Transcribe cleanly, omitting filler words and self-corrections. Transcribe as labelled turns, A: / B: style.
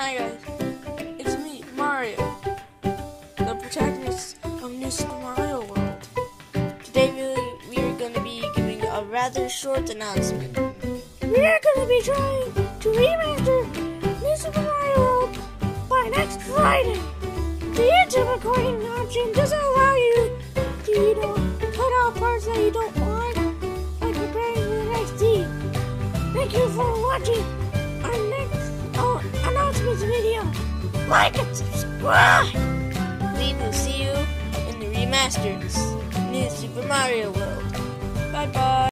A: Hi guys, it's me, Mario, the protagonist of New Super Mario World. Today we are going to be giving a rather short announcement. We are going to be trying to remaster New Super Mario World by next Friday. The YouTube recording option doesn't allow you to, cut out parts that you don't want, like preparing for the next team. Thank you for watching our next announcements video. Like and subscribe. We will see you in the remastered New Super Mario World. Bye bye.